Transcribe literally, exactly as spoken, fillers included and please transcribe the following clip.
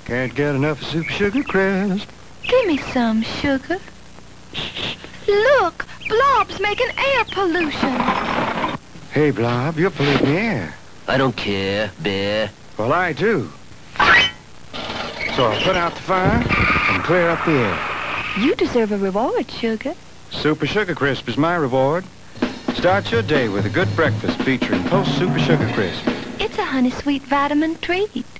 Can't get enough of Super Sugar Crisp. Give me some, sugar. Look, Blob's making air pollution. Hey, Blob, you're polluting the air. I don't care, Bear. Well, I do. So I'll put out the fire and clear up the air. You deserve a reward, sugar. Super Sugar Crisp is my reward. Start your day with a good breakfast featuring Post Super Sugar Crisp. It's a honey sweet vitamin treat.